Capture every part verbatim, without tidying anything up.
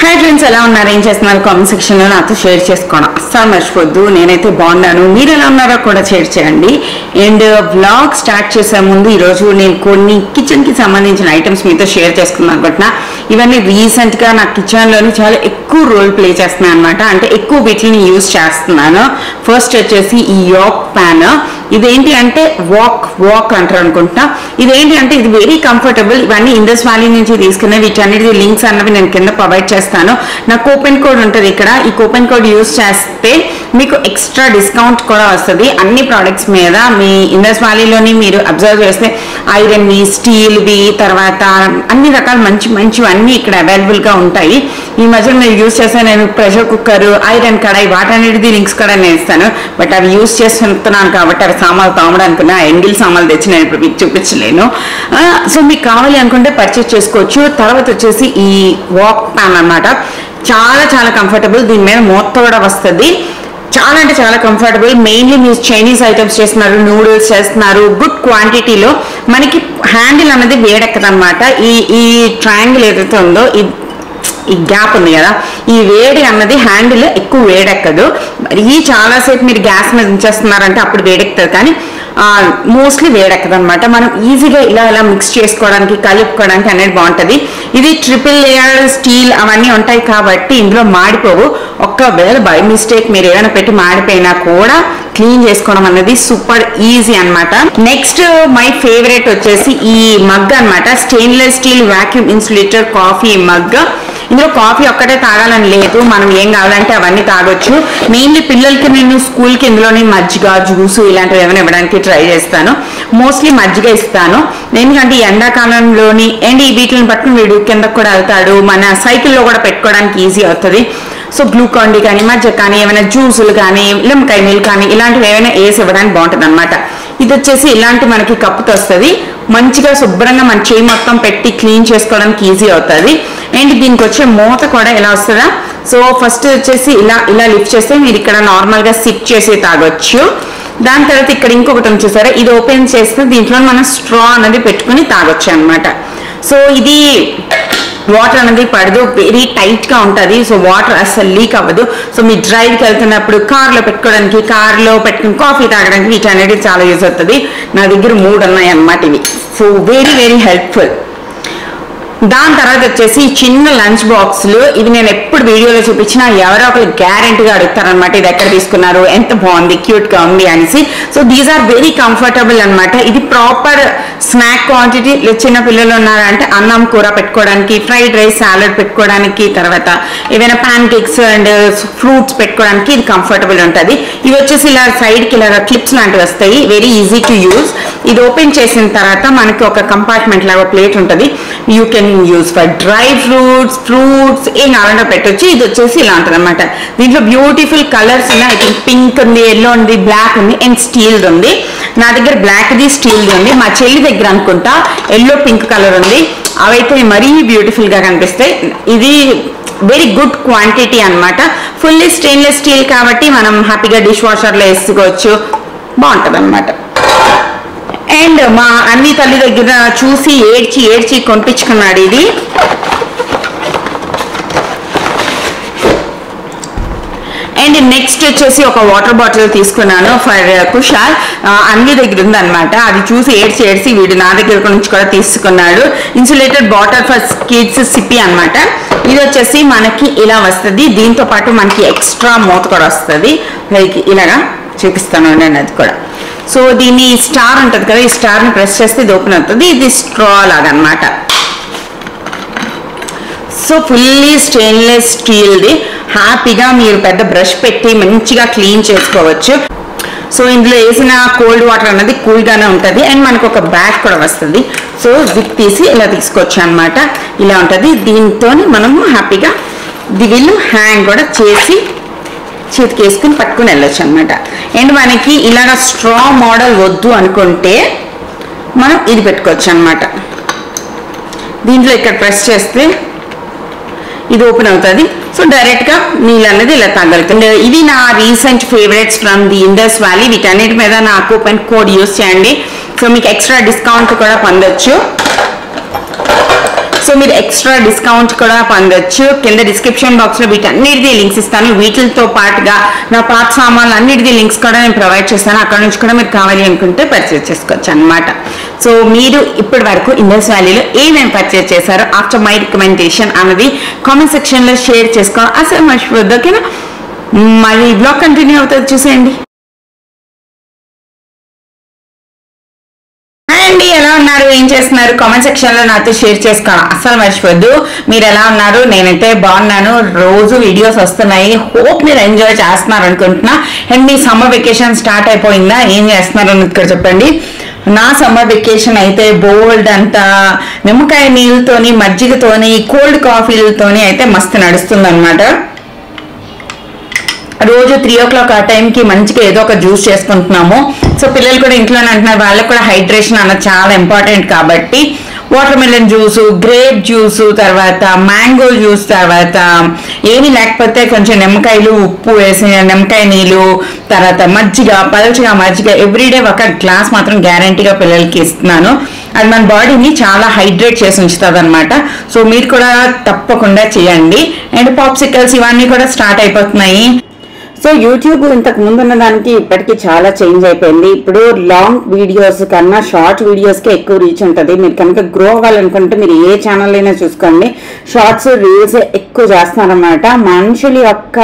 Hi friends, ఎలా ఉన్నారు? ఏం చేస్తున్నారు? కామెంట్ సెక్షన్ లో నాతో షేర్ చేసుకోవడం అస్సలు మర్చిపోద్దు. నేనైతే బాగున్నాను, మీరు ఎలా ఉన్నారో కూడా షేర్ చేయండి. అండ్ వ్లాగ్ స్టార్ట్ చేసే ముందు ఈరోజు నేను కొన్ని కిచెన్ కి సంబంధించిన ఐటమ్స్ మీతో షేర్ చేసుకున్నాను అనుకుంటున్నా. ఇవన్నీ రీసెంట్ గా నా కిచెన్ లోని చాలా ఎక్కువ రోల్ ప్లే చేస్తున్నాను అనమాట. అంటే ఎక్కువ వీటిని యూజ్ చేస్తున్నాను. ఫస్ట్ వచ్చేసి ఈ యోక్ ప్యాన్. ఇదేంటి అంటే వాక్ వాక్ అంటారు అనుకుంటా. ఇదేంటి అంటే ఇది వెరీ కంఫర్టబుల్. ఇవన్నీ ఇండస్ వ్యాలీ నుంచి తీసుకునే వీటన్నిటి లింక్స్ అన్నవి నేను కింద ప్రొవైడ్ చేస్తాను. నా కూపన్ కోడ్ ఉంటుంది ఇక్కడ. ఈ కూపన్ కోడ్ యూజ్ చేస్తే మీకు ఎక్స్ట్రా డిస్కౌంట్ కూడా వస్తుంది అన్ని ప్రోడక్ట్స్ మీద. మీ ఇండస్ వ్యాలీలోని మీరు అబ్జర్వ్ చేస్తే ఐరన్వి, స్టీల్వి, తర్వాత అన్ని రకాల మంచి మంచివి అన్ని ఇక్కడ అవైలబుల్ గా ఉంటాయి. ఈ మధ్య నేను యూజ్ చేస్తే నేను ప్రెషర్ కుక్కర్, ఐరన్ కడాయి వాటన్నిటిది లింక్స్ కూడా నేను ఇస్తాను. బట్ అవి యూజ్ చేస్తున్నాను కాబట్టి అవి సామాన్లు తామడానికి నా ఎంగిల్ సామాన్లు తెచ్చి నేను ఇప్పుడు మీకు చూపించలేను. సో మీకు కావాలి అనుకుంటే పర్చేస్ చేసుకోవచ్చు. తర్వాత వచ్చేసి ఈ వాక్ ప్యాన్ అన్నమాట. చాలా చాలా కంఫర్టబుల్. దీని మీద మూత కూడా వస్తుంది. చాలా అంటే చాలా కంఫర్టబుల్. మెయిన్లీ మీరు చైనీస్ ఐటమ్స్ చేస్తున్నారు, నూడిల్స్ చేస్తున్నారు, గుడ్ క్వాంటిటీలో మనకి హ్యాండిల్ అనేది వేడెక్కదు అనమాట. ఈ ఈ ట్రయాంగిల్ ఏదైతే ఉందో ఈ గ్యాప్ ఉంది కదా, ఈ వేడి అన్నది హ్యాండిల్ ఎక్కువ వేడెక్కదు. ఈ చాలాసేపు మీరు గ్యాస్ మీద ఉంచేస్తున్నారంటే అప్పుడు వేడెక్కుతుంది, కానీ మోస్ట్లీ వేడెక్కదు అనమాట. మనం ఈజీగా ఇలా ఇలా మిక్స్ చేసుకోవడానికి, కలుపుకోవడానికి అనేది బాగుంటుంది. ఇది ట్రిపుల్ లేయర్ స్టీల్ అవన్నీ ఉంటాయి కాబట్టి ఇందులో మాడిపోవు. ఒక్కవేళ బై మిస్టేక్ మీరు ఏమైనా పెట్టి మాడిపోయినా కూడా క్లీన్ చేసుకోవడం అనేది సూపర్ ఈజీ అనమాట. నెక్స్ట్ మై ఫేవరెట్ వచ్చేసి ఈ మగ్ అనమాట. Stainless steel vacuum insulator coffee mug. ఇందులో కాఫీ ఒక్కటే తాగాలని లేదు, మనం ఏం కావాలంటే అవన్నీ తాగొచ్చు. మెయిన్లీ పిల్లలకి నేను స్కూల్కి ఇందులోని మజ్జిగ, జ్యూసు ఇలాంటివి ఏమైనా ఇవ్వడానికి ట్రై చేస్తాను. మోస్ట్లీ మజ్జిగ ఇస్తాను, ఎందుకంటే ఈ ఎండాకాలంలోని అండ్ ఈ వీటిని పట్టుకుని వీడు కిందకు కూడా వెళ్తాడు. మన సైకిల్లో కూడా పెట్టుకోవడానికి ఈజీ అవుతుంది. సో గ్లూకాన్ డి కానీ, మజ్జిగ కానీ, ఏమైనా జ్యూసులు కానీ, లింకాయ నీళ్ళు కానీ ఇలాంటివి ఏమైనా వేసి ఇవ్వడానికి బాగుంటుంది అనమాట. ఇది వచ్చేసి ఇలాంటి మనకి కప్పుతో వస్తుంది. మంచిగా శుభ్రంగా మన చేయి మొత్తం పెట్టి క్లీన్ చేసుకోవడానికి ఈజీ అవుతుంది. అండ్ దీనికి వచ్చే మూత కూడా ఎలా వస్తుందా. సో ఫస్ట్ వచ్చేసి ఇలా ఇలా లిఫ్ట్ చేస్తే మీరు ఇక్కడ నార్మల్గా సిప్ చేసి తాగొచ్చు. దాని తర్వాత ఇక్కడ ఇంకొకటి వచ్చేసారా, ఇది ఓపెన్ చేస్తే దీంట్లో మనం స్ట్రా అనేది పెట్టుకుని తాగొచ్చు అనమాట. సో ఇది వాటర్ అనేది పడదు, వెరీ టైట్ గా ఉంటుంది. సో వాటర్ అసలు లీక్ అవ్వదు. సో మీ డ్రైవ్కి వెళ్తున్నప్పుడు కార్లో పెట్టుకోవడానికి, కార్లో పెట్టుకుని కాఫీ తాగడానికి వీటి అనేది చాలా యూజ్ అవుతుంది. నా దగ్గర మూడు ఉన్నాయి అన్నమాట ఇవి. So very very helpful. దాని తర్వాత వచ్చేసి చిన్న లంచ్ బాక్సులు. ఇవి నేను ఎప్పుడు వీడియోలో చూపించినా ఎవరో ఒకరు గ్యారెంటీగా అడుగుతారనమాట, ఇది ఎక్కడ తీసుకున్నారు, ఎంత బాగుంది, క్యూట్ గా ఉంది అనేసి. So these are very comfortable అనమాట. ఇది ప్రాపర్ స్నాక్ క్వాంటిటీ. చిన్న పిల్లలు ఉన్నారంటే అన్నం కూర పెట్టుకోవడానికి, ఫ్రైడ్ రైస్, సాలడ్ పెట్టుకోవడానికి, తర్వాత ఏవైనా ప్యాన్ కేక్స్ అండ్ ఫ్రూట్స్ పెట్టుకోవడానికి ఇది కంఫర్టబుల్ ఉంటుంది. ఇవి వచ్చేసి ఇలా సైడ్కి ఇలా క్లిప్స్ లాంటివి వస్తాయి, వెరీ ఈజీ టు యూజ్. ఇది ఓపెన్ చేసిన తర్వాత మనకి ఒక కంపార్ట్మెంట్ లాగా ప్లేట్ ఉంటుంది. You can use for dry fruits, fruits ఏం కావాలంటే పెట్టొచ్చు. ఇది వచ్చేసి ఇలా ఉంటుంది అనమాట. దీంట్లో బ్యూటిఫుల్ కలర్స్ ఉన్నాయి. ఐ థింక్ పింక్ ఉంది, ఎల్లో ఉంది, బ్లాక్ ఉంది అండ్ స్టీల్ ఉంది. నా దగ్గర బ్లాక్ ది, స్టీల్ ఉంది. మా చెల్లి దగ్గర అనుకుంటా ఎల్లో పింక్ కలర్ ఉంది. అవైతే మరీ బ్యూటిఫుల్ గా కనిపిస్తాయి. ఇది వెరీ గుడ్ క్వాంటిటీ అనమాట. ఫుల్లీ స్టెయిన్లెస్ స్టీల్ కాబట్టి మనం హ్యాపీగా డిష్ వాషర్ లో వేసుకోవచ్చు, బాగుంటది అనమాట. అండ్ మా అన్ని తల్లి దగ్గర చూసి ఏడ్చి ఏడ్చి కొనిపించుకున్నాడు ఇది. అండ్ నెక్స్ట్ వచ్చేసి ఒక వాటర్ బాటిల్ తీసుకున్నాను ఫర్ కుషాల్. అన్ని దగ్గర ఉందన్నమాట. అది చూసి ఏడ్చి ఏడ్చి వీడు నా దగ్గర నుంచి కూడా తీసుకున్నాడు. Insulated bottle for kids sippy అనమాట. ఇది వచ్చేసి మనకి ఇలా వస్తుంది. దీంతో పాటు మనకి ఎక్స్ట్రా మూత కూడా వస్తుంది. లైక్ ఇలాగా చూపిస్తాను నేను అది కూడా. సో దీన్ని స్టార్ ఉంటుంది కదా, ఈ స్టార్ని ప్రెస్ చేస్తే ఇది ఓపెన్ అవుతుంది. ఇది స్ట్రా లాగా అనమాట. సో ఫుల్లీ స్టెయిన్లెస్ స్టీల్ది. హ్యాపీగా మీరు పెద్ద బ్రష్ పెట్టి మంచిగా క్లీన్ చేసుకోవచ్చు. సో ఇందులో వేసిన కోల్డ్ వాటర్ అనేది కూల్గానే ఉంటుంది. అండ్ మనకు ఒక బ్యాగ్ కూడా వస్తుంది. సో జిప్ తీసి ఇలా తీసుకోవచ్చు అనమాట. ఇలా ఉంటుంది. దీంతో మనము హ్యాపీగా ది విల్ హ్యాంగ్ కూడా చేసి చేతికి వేసుకుని పట్టుకుని వెళ్ళొచ్చు అనమాట. అండ్ మనకి ఇలాగ స్ట్రా మోడల్ వద్దు అనుకుంటే మనం ఇది పెట్టుకోవచ్చు అనమాట. దీంట్లో ఇక్కడ ప్రెస్ చేస్తే ఇది ఓపెన్ అవుతుంది. సో డైరెక్ట్ గా నీళ్ళు అనేది ఇలా తగ్గలుతుంది. ఇవి నా recent favourites from the Indus Valley. వీటన్నిటి మీద నా కూపన్ కోడ్ యూస్ చేయండి. సో మీకు ఎక్స్ట్రా డిస్కౌంట్ కూడా పొందొచ్చు. సో మీరు ఎక్స్ట్రా డిస్కౌంట్ కూడా పొందొచ్చు. కింద డిస్క్రిప్షన్ బాక్స్ లో వీటన్నిటిది లింక్స్ ఇస్తాను. వీటితో పాటుగా నా పాత సామాన్లు అన్నిటిది లింక్స్ కూడా నేను ప్రొవైడ్ చేస్తాను. అక్కడ నుంచి కూడా మీరు కావాలి అనుకుంటే పర్చేస్ చేసుకోవచ్చు అనమాట. సో మీరు ఇప్పటి వరకు ఇండస్ వ్యాలీలో ఏమేమి పర్చేస్ చేశారో ఆఫ్టర్ మై రికమెండేషన్ అన్నది కామెంట్ సెక్షన్ లో షేర్ చేసుకోవాలి అసలు మర్చిపోద్దు. ఓకేనా, మరి బ్లాగ్ కంటిన్యూ అవుతుంది, చూసేయండి. అండి ఎలా ఉన్నారు, ఏం చేస్తున్నారు, కామెంట్ సెక్షన్ లో నాతో షేర్ చేసుకోవాలి అస్సలు మర్చిపోద్దు. మీరు ఎలా ఉన్నారు? నేనైతే బాగున్నాను. రోజు వీడియోస్ వస్తున్నాయి. హోప్ మీరు ఎంజాయ్ చేస్తున్నారు అనుకుంటున్నా. అండ్ మీ సమ్మర్ వెకేషన్ స్టార్ట్ అయిపోయిందా, ఏం చేస్తున్నారు అని ఇక్కడ చెప్పండి. నా సమ్మర్ వెకేషన్ అయితే బోల్డ్ అంతా నిమ్మకాయ నీళ్ళతోని మజ్జిగతోని కోల్డ్ కాఫీలతోని అయితే మస్తు నడుస్తుంది అనమాట. రోజు త్రీ ఓ క్లాక్ ఆ టైంకి మంచిగా ఏదో ఒక జ్యూస్ చేసుకుంటున్నాము. సో పిల్లలు కూడా ఇంట్లోనే అంటున్నారు, వాళ్ళకి కూడా హైడ్రేషన్ అన్నది చాలా ఇంపార్టెంట్ కాబట్టి watermelon juice, grape juice, తర్వాత మ్యాంగో జ్యూస్, తర్వాత ఏమీ లేకపోతే కొంచెం నిమ్మకాయలు ఉప్పు వేసి నిమ్మకాయ నీళ్ళు, తర్వాత మజ్జిగ, పల్చగా మజ్జిగ ఎవ్రీడే ఒక గ్లాస్ మాత్రం గ్యారంటీగా పిల్లలకి ఇస్తున్నాను. అది మన బాడీని చాలా హైడ్రేట్ చేసి ఉంచుతుంది అనమాట. సో మీరు కూడా తప్పకుండా చేయండి. అండ్ పాప్సికల్స్ ఇవన్నీ కూడా స్టార్ట్ అయిపోతున్నాయి. సో యూట్యూబ్ ఇంతకు ముందు ఉన్న దానికి ఇప్పటికీ చాలా చేంజ్ అయిపోయింది. ఇప్పుడు లాంగ్ వీడియోస్ కన్నా షార్ట్ వీడియోస్కే ఎక్కువ రీచ్ ఉంటుంది. మీరు కనుక గ్రో అవ్వాలనుకుంటే మీరు ఏ ఛానల్ అయినా చూసుకోండి, షార్ట్స్ రీల్స్ ఎక్కువ చేస్తున్నారన్నమాట. మనుషుల యొక్క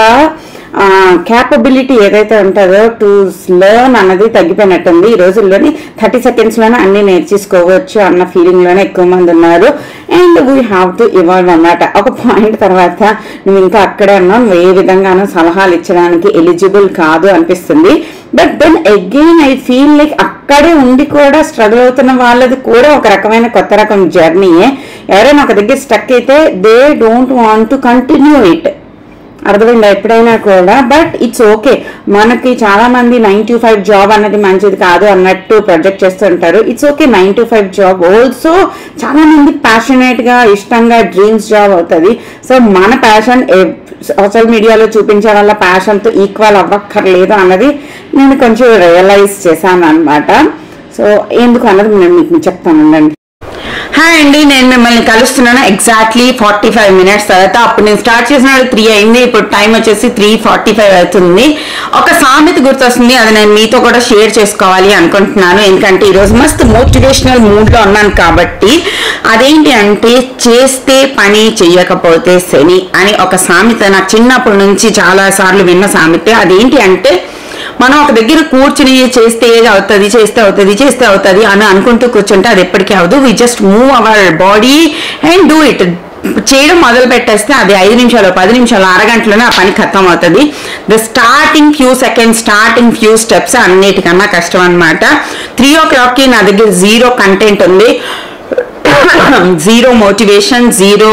క్యాపబిలిటీ ఏదైతే ఉంటుందో టు లెర్న్ అన్నది తగ్గిపోయినట్టుంది. ఈ రోజుల్లోని థర్టీ సెకండ్స్ లోనే అన్ని నేర్చేసుకోవచ్చు అన్న ఫీలింగ్ లోనే ఎక్కువ మంది ఉన్నారు. And we have to evolve అన్నమాట. ఒక పాయింట్ తర్వాత నువ్వు ఇంకా అక్కడే ఉన్నావు, నువ్వు ఏ విధంగానూ సలహాలు ఇచ్చడానికి ఎలిజిబుల్ కాదు అనిపిస్తుంది. But then again I feel like అక్కడే ఉండి కూడా స్ట్రగుల్ అవుతున్న వాళ్ళది కూడా ఒక రకమైన కొత్త రకం జర్నీయే. ఎవరైనా ఒక దగ్గర స్టక్ అయితే they don't want to continue it, అర్థమైందా ఎప్పుడైనా కూడా. But it's okay. మనకి చాలా మంది నైన్ టు ఫైవ్ జాబ్ అన్నది మంచిది కాదు అన్నట్టు ప్రొజెక్ట్ చేస్తుంటారు. It's okay, nine to five job also చాలా మంది ప్యాషనేట్ గా ఇష్టంగా డ్రీమ్స్ జాబ్ అవుతుంది. సో మన ప్యాషన్ సోషల్ మీడియాలో చూపించే వాళ్ళ ప్యాషన్ తో ఈక్వల్ అవ్వక్కర్లేదు అన్నది నేను కొంచెం రియలైజ్ చేశాను అనమాట. సో ఎందుకు అన్నది నేను మీకు చెప్తానండి. హాయ్ అండి, నేను మిమ్మల్ని కలుస్తున్నాను ఎగ్జాక్ట్లీ ఫార్టీ ఫైవ్ మినిట్స్ తర్వాత. అప్పుడు నేను స్టార్ట్ చేసినప్పుడు త్రీ అయింది, ఇప్పుడు టైం వచ్చేసి త్రీ ఫార్టీ ఫైవ్ అవుతుంది. ఒక సామెత గుర్తొస్తుంది, అది నేను మీతో కూడా షేర్ చేసుకోవాలి అనుకుంటున్నాను. ఎందుకంటే ఈరోజు మస్తు మోటివేషనల్ మూడ్లో ఉన్నాను కాబట్టి. అదేంటి అంటే చేస్తే పని చెయ్యకపోతే శని అని ఒక సామెత నాకు చిన్నప్పటి నుంచి చాలా సార్లు విన్న సామెత. అదేంటి అంటే మనం ఒక దగ్గర కూర్చుని చేస్తే అవుతుంది చేస్తే అవుతుంది చేస్తే అవుతుంది అని అనుకుంటూ కూర్చుంటే అది ఎప్పటికీ అవ్వదు. We just move our body and do it. చేయడం మొదలు పెట్టేస్తే అది ఐదు నిమిషాలు పది నిమిషాలు అరగంటలోనే ఆ పని ఖతం అవుతుంది. The starting few seconds starting few steps అన్నిటికన్నా కష్టం అనమాట. త్రీ ఓ క్లాక్కి నా దగ్గర జీరో కంటెంట్ ఉంది, జీరో మోటివేషన్, జీరో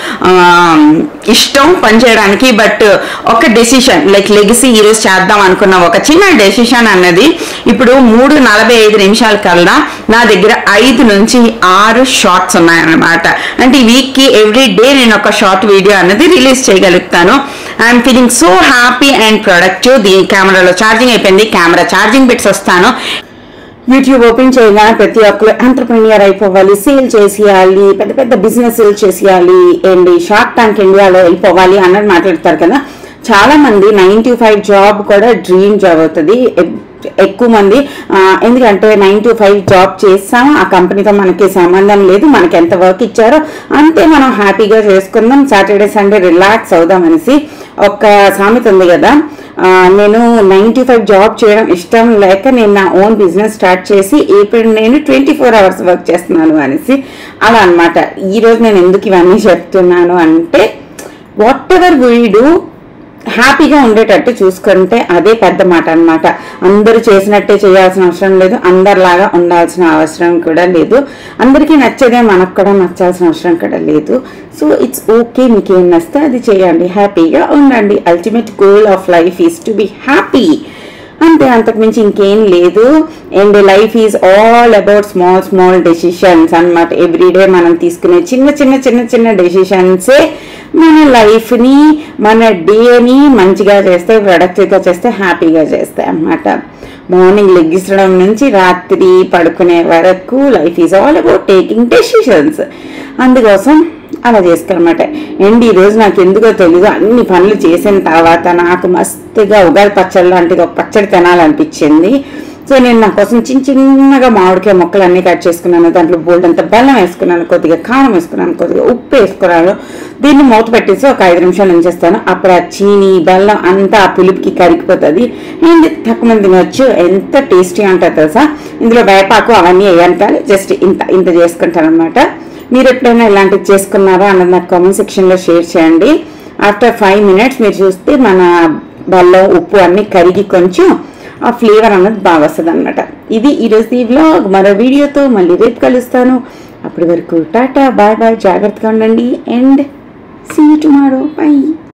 ఇష్టం పనిచేయడానికి. బట్ ఒక డెసిషన్ లైక్ లెగసీ ఈరోజు చేద్దాం అనుకున్న ఒక చిన్న డెసిషన్ అన్నది ఇప్పుడు మూడు నలభై ఐదు నిమిషాల కల్లా నా దగ్గర ఐదు నుంచి ఆరు షార్ట్స్ ఉన్నాయన్నమాట. అంటే ఈ వీక్కి ఎవ్రీ డే నేను ఒక షార్ట్ వీడియో అన్నది రిలీజ్ చేయగలుగుతాను. I'm feeling so happy and productive. దీని కెమెరాలో ఛార్జింగ్ అయిపోయింది, కెమెరా ఛార్జింగ్ బిట్స్ వస్తాను. యూట్యూబ్ ఓపెన్ చేయగానే ప్రతి ఒక్కరు ఎంటర్ప్రెన్యూర్ అయిపోవాలి, సేల్ చేసేయాలి, పెద్ద పెద్ద బిజినెస్ చేసేయాలి, అండ్ షార్క్ ట్యాంక్ ఇండియాలో వెళ్ళిపోవాలి అన్నది మాట్లాడతారు కదా. చాలా మంది నైన్ టు ఫైవ్ జాబ్ కూడా డ్రీమ్ జాబ్ అవుతుంది ఎక్కువ మంది. ఎందుకంటే నైన్ టు ఫైవ్ జాబ్ చేస్తాం, ఆ కంపెనీతో మనకి సంబంధం లేదు, మనకి ఎంత వర్క్ ఇచ్చారో అంతే మనం హ్యాపీగా చేసుకుందాం, సాటర్డే సండే రిలాక్స్ అవుదాం అనేసి ఒక సామెత ఉంది కదా. నేను నైన్ టు ఫైవ్ జాబ్ చేయడం ఇష్టం లేక నేను నా ఓన్ బిజినెస్ స్టార్ట్ చేసి ఇప్పుడు నేను ట్వంటీ ఫోర్ అవర్స్ వర్క్ చేస్తున్నాను అనేసి అలా అనమాట. ఈరోజు నేను ఎందుకు ఇవన్నీ చెప్తున్నాను అంటే వాట్ ఎవర్ వీ డూ హ్యాపీగా ఉండేటట్టు చూసుకుంటే అదే పెద్ద మాట అనమాట. అందరూ చేసినట్టే చేయాల్సిన అవసరం లేదు, అందరిలాగా ఉండాల్సిన అవసరం కూడా లేదు, అందరికీ నచ్చేదే మనకు కూడా నచ్చాల్సిన అవసరం కూడా లేదు. సో ఇట్స్ ఓకే, మీకు ఏం నచ్చితే అది చేయండి, హ్యాపీగా ఉండండి. Ultimate goal of life is to be happy, అంతే, అంతకుమించి ఇంకేం లేదు. And life is all about small small decisions అన్నమాట. ఎవ్రీడే మనం తీసుకునే చిన్న చిన్న చిన్న చిన్న డెసిషన్సే మన లైఫ్ని మన డేని మంచిగా చేస్తే, ప్రొడక్టివ్గా చేస్తే, హ్యాపీగా చేస్తాయి అన్నమాట. మార్నింగ్ లెగ్గించడం నుంచి రాత్రి పడుకునే వరకు life is all about taking decisions. అందుకోసం అలా చేసుకోనమాట. అండ్ ఈరోజు నాకు ఎందుకో తెలీదు, అన్ని పనులు చేసిన తర్వాత నాకు మస్తుగా ఉగాది పచ్చడి లాంటిది ఒక పచ్చడి తినాలనిపించింది. సో నేను నా కోసం చిన్న చిన్నగా మామిడికాయ ముక్కలు అన్నీ కట్ చేసుకున్నాను. దాంట్లో బోల్డ్ అంత బెల్లం వేసుకున్నాను, కొద్దిగా కారం వేసుకున్నాను, కొద్దిగా ఉప్పు వేసుకున్నాను. దీన్ని మూత పెట్టేసి ఒక ఐదు నిమిషాలు ఉంచేస్తాను. అప్పుడు ఆ చీని బెల్లం అంతా ఆ పులుపుకి కరిగిపోతుంది. అండ్ తక్కువ మంది తినొచ్చు. ఎంత టేస్టీ ఉంటుంది తెలుసా. ఇందులో వేపాకు అవన్నీ వేయాలి. జస్ట్ ఇంత ఇంత చేసుకుంటాను అనమాట. మీరు ఎప్పుడైనా ఇలాంటివి చేసుకున్నారా అన్నది నాకు కామెంట్ సెక్షన్లో షేర్ చేయండి. ఆఫ్టర్ ఫైవ్ మినిట్స్ మీరు చూస్తే మన బెల్లం ఉప్పు అన్నీ కరిగి కొంచెం ఆ ఫ్లేవర్ అన్నది బాగా వస్తుంది అనమాట. ఇది ఈరోజు ఈ వ్లాగ్. మరో వీడియోతో మళ్ళీ రేపు కలుస్తాను. అప్పటి వరకు టాటా బాయ్ బాయ్, జాగ్రత్తగా ఉండండి. And see you tomorrow. By.